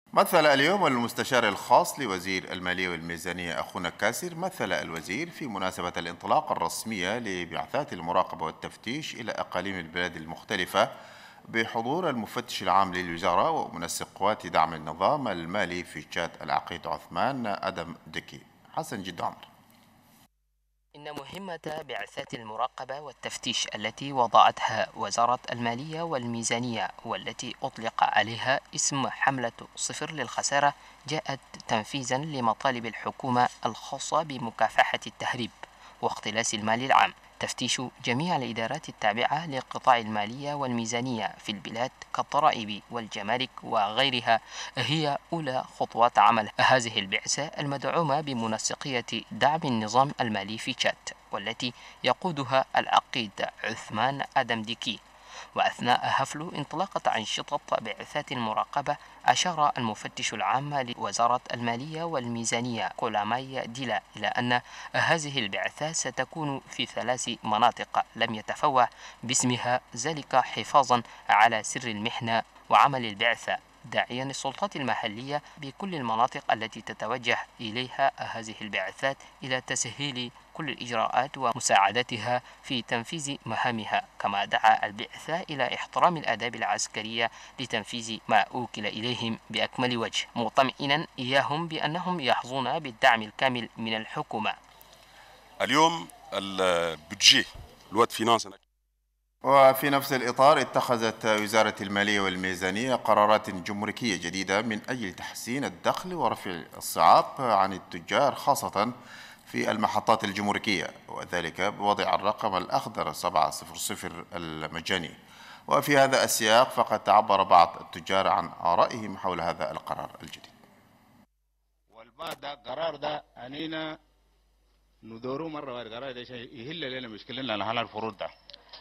مثل اليوم المستشار الخاص لوزير المالية والميزانية أخونا كاسر مثل الوزير في مناسبة الانطلاقة الرسمية لبعثات المراقبة والتفتيش إلى أقاليم البلاد المختلفة بحضور المفتش العام للوزارة ومنسق قوات دعم النظام المالي في تشاد العقيد عثمان أدم دكي. حسن جد عمر. إن مهمة بعثات المراقبة والتفتيش التي وضعتها وزارة المالية والميزانية والتي أطلق عليها اسم حملة صفر للخسارة جاءت تنفيذا لمطالب الحكومة الخاصة بمكافحة التهريب واختلاس المال العام. تفتيش جميع الإدارات التابعة لقطاع المالية والميزانية في البلاد كالضرائب والجمارك وغيرها هي أولى خطوات عمل هذه البعثة المدعومة بمنسقية دعم النظام المالي في تشاد، والتي يقودها العقيد عثمان آدم ديكي. وأثناء حفل انطلاقة أنشطة بعثات المراقبة أشار المفتش العام لوزارة المالية والميزانية كولاماي ديلا إلى أن هذه البعثات ستكون في 3 مناطق لم يتفوه باسمها، ذلك حفاظا على سر المحنة وعمل البعثة، داعيا السلطات المحلية بكل المناطق التي تتوجه إليها هذه البعثات إلى تسهيل كل الإجراءات ومساعدتها في تنفيذ مهامها. كما دعا البعثة إلى احترام الآداب العسكرية لتنفيذ ما أوكل إليهم بأكمل وجه، مطمئنا إياهم بأنهم يحظون بالدعم الكامل من الحكومة. اليوم البودجي الواد فينانس. وفي نفس الإطار اتخذت وزارة المالية والميزانية قرارات جمركية جديدة من أجل تحسين الدخل ورفع الصعاب عن التجار خاصة في المحطات الجمركية، وذلك بوضع الرقم الأخضر 700 المجاني. وفي هذا السياق فقد تعبر بعض التجار عن آرائهم حول هذا القرار الجديد. والبعض ده قرار ده أنينا ندورو مرة واحدة، قرار ده شيء يهل لنا مشكلتنا لحل الفروض ده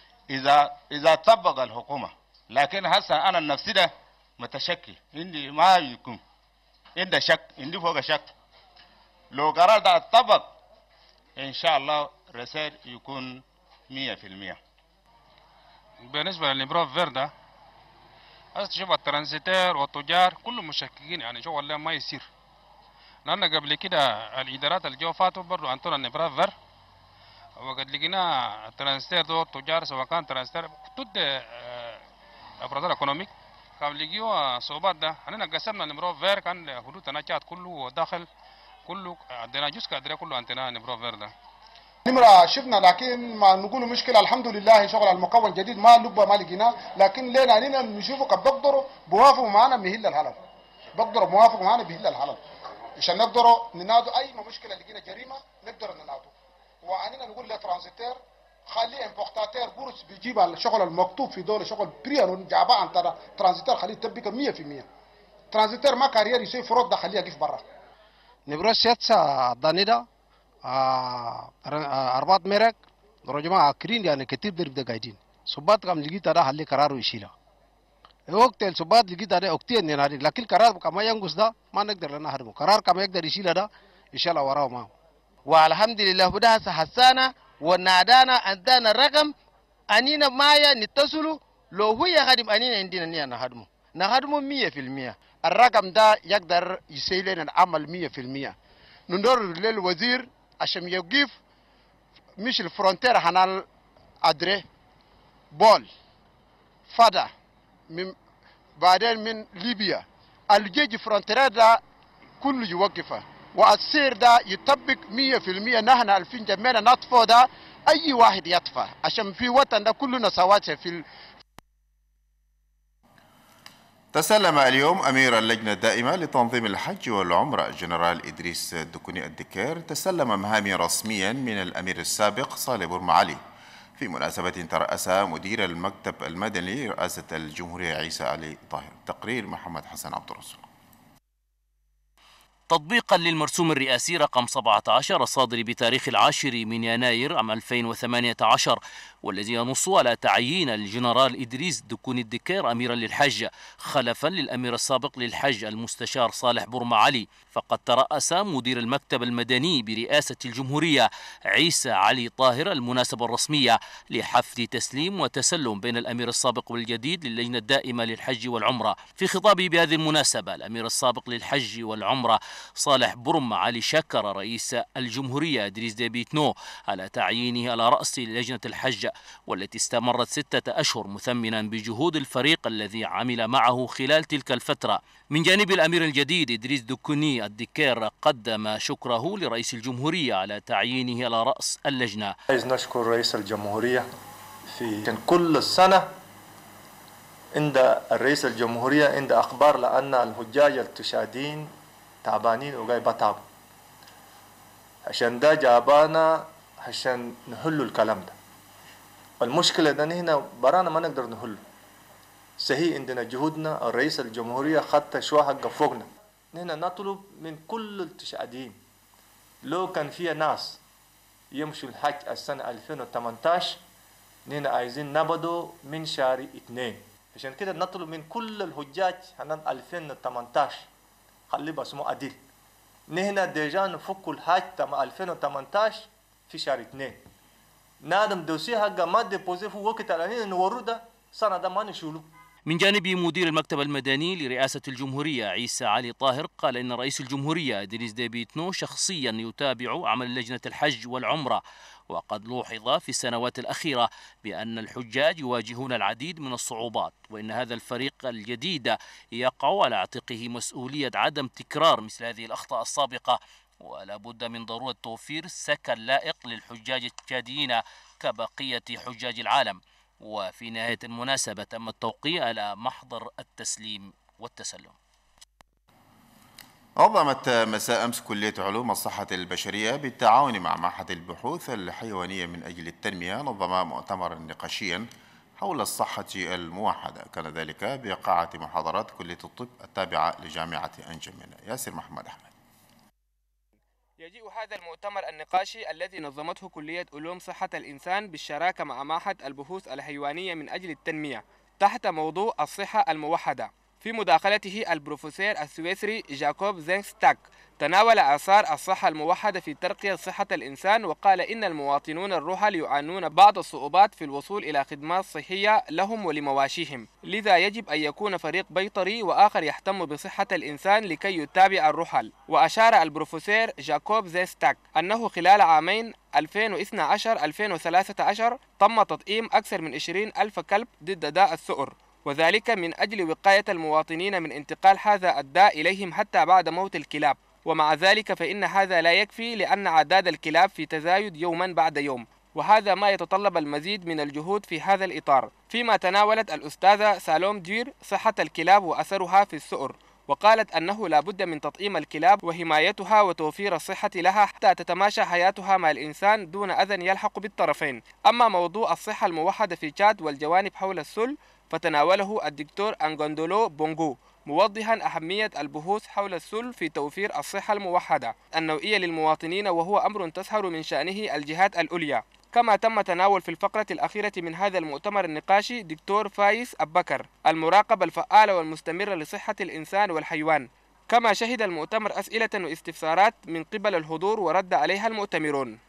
إذا طبق الحكومة. لكن هسه أنا النفسي ده متشكي، عندي ما يكون عندي شك، عندي فوق شك. لو قرار ده اتطبق إن شاء الله رسائل يكون 100%. بالنسبة للإبراف فيردا هسه شوف الترانزيتير والتجار كلهم مشككين، يعني شغل ما يصير، لأن قبل كده الإدارات اللي جو فاتوا برضو أنطونا الإبراف فير وقد لقينا الترانزيتير دو التجار سواء كان ترانزيتير ضد أفراد ايكونوميك كان لقيوا صعوبات. ده أنا قسمنا الإبراف فير كان حدود تناجات كله وداخل كله عندنا جزء كادري كله عندنا الإبراف فير ده نمرة شفنا، لكن ما نقول مشكلة الحمد لله شغل المكون جديد ما لبه ما لقيناه، لكن لنا علينا نشوفه قد بقدروا بوافقوا معنا مهل الحلال، بقدروا موافقوا معنا بهل الحلال عشان نقدروا ننادوا اي مشكلة لقينا جريمة نقدر ننادوا. وعنينا نقول لترانزيتير خلي امبورتاتير بورس بيجيب الشغل المكتوب في دولة شغل بريان جابها عن ترانزيتير خليه يطبق 100%. ترانزيتير ما كارير يسوي فرود ده خليه يقف برا. نبرو سياتسا دانيدا أربعة مرق رجما كرين يعني كتير درب قاعدين سبات كم لقيت هذا حلي قرار يشيله وقت السبات لقيت هذا وقتين نهاري، لكن قرار كما ينقص ده ما نقدر لنا هرمه، قرار كما يقدر يشيله ده إن شاء الله وراه ما. والحمد لله بدها حسانا ونادانا عندنا رقم أنينا مايا نتصلوا لو هو يخدم أنينا عندنا نيا نخدمه 100%. الرقم ده يقدر يسيل لنا العمل 100%. ندور للوزير عشان يوقف مش الفرونتير حنال أدري بول فدا من بعدين من ليبيا الجيش فرونتير ده كله يوقفه، والسير ده يطبق 100%. نحن الفين جميعنا نطفو ده أي واحد يطفى عشان في وطن ده كلنا سواسية في. تسلم اليوم أمير اللجنة الدائمة لتنظيم الحج والعمرة جنرال إدريس الدكوني الدكير تسلم مهامي رسميا من الأمير السابق صالح بورمعلي في مناسبة ترأسها مدير المكتب المدني لرئاسة الجمهورية عيسى علي طاهر. تقرير محمد حسن عبد الرسول. تطبيقا للمرسوم الرئاسي رقم 17 الصادر بتاريخ 10 يناير عام 2018 والذي ينص على تعيين الجنرال إدريس دكوني الدكير أميرا للحج خلفا للأمير السابق للحج المستشار صالح بورما علي. فقد ترأس مدير المكتب المدني برئاسة الجمهورية عيسى علي طاهر المناسبة الرسمية لحفل تسليم وتسلم بين الأمير السابق والجديد للجنة الدائمة للحج والعمرة. في خطابه بهذه المناسبة الأمير السابق للحج والعمرة صالح بورما علي شكر رئيس الجمهورية إدريس ديبي إتنو على تعيينه على رأس لجنة الحج والتي استمرت 6 أشهر، مثمنا بجهود الفريق الذي عمل معه خلال تلك الفترة. من جانب الأمير الجديد إدريس دكوني الدكير قدم شكره لرئيس الجمهورية على تعيينه على رأس اللجنة. عايز نشكر رئيس الجمهورية في كل سنة عند الرئيس الجمهورية عند أخبار لأن الحجاج التشادين تعبانين وجاي بتعبوا، عشان ده جابانا عشان نحلوا الكلام ده. المشكلة ده هنا برانا ما نقدر نحله، صحيح عندنا جهودنا، الرئيس الجمهورية خدت شوية حق فوقنا. هنا نطلب من كل التشادين لو كان فيها ناس يمشوا الحج السنة 2018 هنا عايزين نبدو من شهر 2، عشان كده نطلب من كل الحجاج هنا 2018 خلي باسمه عديل. نحن ديجا نفكوا الحج تم 2018 في شهر 2. نادم دوسي حق ما ديبوزي في وقت الانين نورو ده سنة ده ما نشيلو. من جانب مدير المكتب المدني لرئاسة الجمهورية عيسى علي طاهر قال إن رئيس الجمهورية إدريس ديبي إتنو شخصيا يتابع عمل لجنة الحج والعمرة، وقد لوحظ في السنوات الأخيرة بأن الحجاج يواجهون العديد من الصعوبات، وإن هذا الفريق الجديد يقع على عاتقه مسؤولية عدم تكرار مثل هذه الأخطاء السابقة، ولا بد من ضرورة توفير سكن لائق للحجاج التشاديين كبقية حجاج العالم. وفي نهاية المناسبة تم التوقيع على محضر التسليم والتسلم. نظمت مساء أمس كلية علوم الصحة البشرية بالتعاون مع معهد البحوث الحيوانية من أجل التنمية نظم مؤتمرا نقاشيا حول الصحة الموحدة، كان ذلك بقاعة محاضرات كلية الطب التابعة لجامعة أنجمن. ياسر محمد أحمد. يجيء هذا المؤتمر النقاشي الذي نظمته كلية علوم صحة الإنسان بالشراكة مع معهد البحوث الحيوانية من أجل التنمية تحت موضوع الصحة الموحدة. في مداخلته البروفيسور السويسري جاكوب زينغستاك تناول آثار الصحة الموحدة في ترقية صحة الإنسان، وقال إن المواطنون الرحل يعانون بعض الصعوبات في الوصول إلى خدمات صحية لهم ولمواشيهم، لذا يجب أن يكون فريق بيطري وآخر يهتم بصحة الإنسان لكي يتابع الرحل. وأشار البروفيسور جاكوب زينغستاك أنه خلال عامين 2012-2013 تم تطعيم أكثر من 20,000 كلب ضد داء السؤر، وذلك من أجل وقاية المواطنين من انتقال هذا الداء إليهم حتى بعد موت الكلاب. ومع ذلك فإن هذا لا يكفي، لأن أعداد الكلاب في تزايد يوما بعد يوم، وهذا ما يتطلب المزيد من الجهود في هذا الإطار. فيما تناولت الأستاذة سالوم دير صحة الكلاب وأثرها في السؤر، وقالت أنه لا بد من تطعيم الكلاب وحمايتها وتوفير الصحة لها حتى تتماشى حياتها مع الإنسان دون أذى يلحق بالطرفين. أما موضوع الصحة الموحدة في تشاد والجوانب حول السل فتناوله الدكتور أنغوندولو بونغو، موضحا أهمية البحوث حول السل في توفير الصحة الموحدة النوعية للمواطنين، وهو أمر تسهر من شأنه الجهات العليا. كما تم تناول في الفقرة الأخيرة من هذا المؤتمر النقاشي دكتور فايز أبكر المراقبة الفعالة والمستمرة لصحة الإنسان والحيوان. كما شهد المؤتمر أسئلة واستفسارات من قبل الحضور ورد عليها المؤتمرون.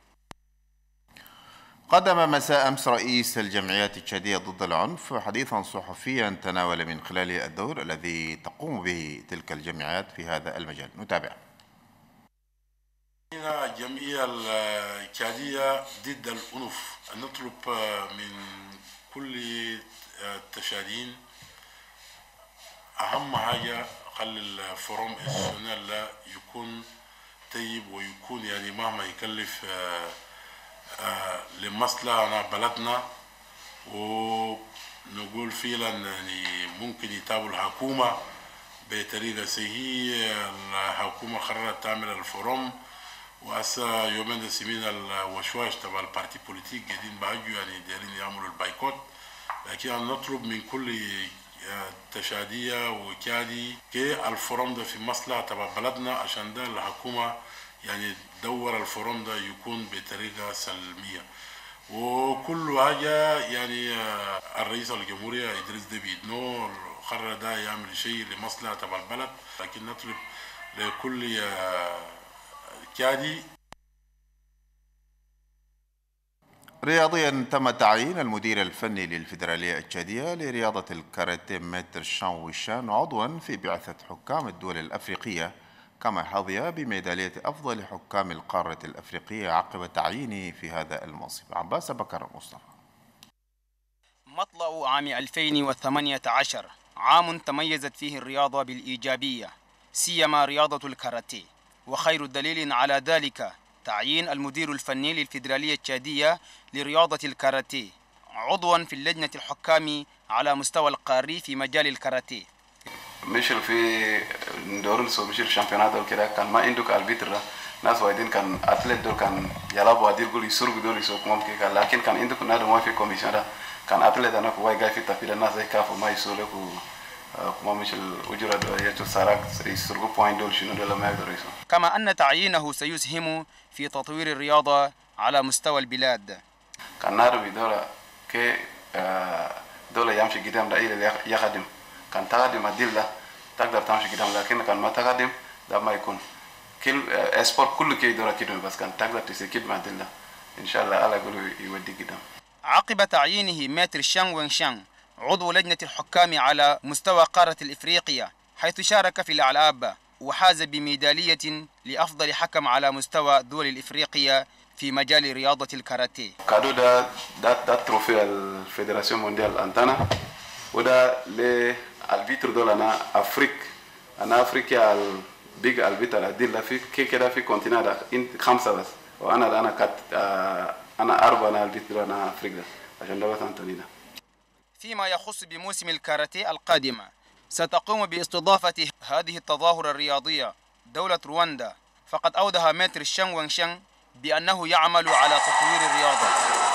قدم مساء أمس رئيس الجمعيات التشادية ضد العنف حديثا صحفيا تناول من خلاله الدور الذي تقوم به تلك الجمعيات في هذا المجال. نتابع. الجمعية التشادية ضد العنف نطلب من كل التشاديين أهم حاجة خلي الفورم السنال يكون طيب ويكون يعني مهما يكلف لمصلحة بلدنا، ونقول فعلا يعني ممكن يتابعوا الحكومة بطريقة صحيحة. الحكومة قررت تعمل الفورم، وهسه يومين سمينا الوشواش تبع البارتي بوليتيك قاعدين بحجوا يعني دايرين يعملوا البايكوت، لكن نطلب من كل تشادية وكادي كي الفورم ده في مصلحة تبع بلدنا، عشان ده الحكومة يعني تدور الفورم ده يكون بطريقة سلمية. وكل حاجة يعني الرئيس الجمهورية إدريس ديبي إتنو قرر ده يعمل شيء لمصلحة تبع البلد، لكن نطلب لكل كادي. رياضيا، تم تعيين المدير الفني للفيدرالية التشادية لرياضة الكاراتيه متر شان ويشان عضوا في بعثة حكام الدول الأفريقية، كما حظي بميدالية أفضل حكام القارة الأفريقية عقب تعيينه في هذا المنصب. عباس بكر مصطفى. مطلع عام 2018 عام تميزت فيه الرياضة بالإيجابية، سيما رياضة الكاراتيه، وخير دليل على ذلك تعيين المدير الفني للفيدرالية التشادية لرياضة الكاراتيه عضوا في اللجنة الحكام على مستوى القاري في مجال الكاراتيه. مشل في دورن سو مشل شامبيونات دول كده كان ما عندك البيتر ناس وايدين كان اتلت دول كان يلعبوا ادير قول يسرق دول يسوق ممكن كان، لكن كان عندك نادي ما في كوميشن ده كان اتلت انا كواي جاي في تفيد الناس زي كافو ما يسولك وما مشل اجره دول يجوا سراق يسرقوا بوينت دول شنو دول ما يقدروا يسوق. كما ان تعيينه سيسهم في تطوير الرياضة على مستوى البلاد. كان نادي بدولة كي دولة يمشي قدام ده إلى يخدم، كان تقدم الدلة تقدر تمشي قدام، لكن كان ما تقدم ده ما يكون كل اسبورت كله كي دورة كده، بس كان تقدر تسكت مع الدلة إن شاء الله على قولوا يودي قدام. عقب تعيينه ماتر شان وينشان عضو لجنة الحكام على مستوى قارة الإفريقية، حيث شارك في الألعاب وحاز بميدالية لأفضل حكم على مستوى الدول الإفريقية في مجال رياضة الكاراتيه. كادو ده تروفي الفيدراسيون مونديال أنتانا، وده للبيتر دول أنا أفريقيا البيج البيتر الديل في كده في كونتيننت ده 5 بس، وأنا أنا 4 أنا البيتر أنا أفريقيا عشان ده بس أنتونينا. فيما يخص بموسم الكاراتيه القادمة، ستقوم باستضافة هذه التظاهرة الرياضية دولة رواندا، فقد أوضح ماتر شان وينشان بأنه يعمل على تطوير الرياضة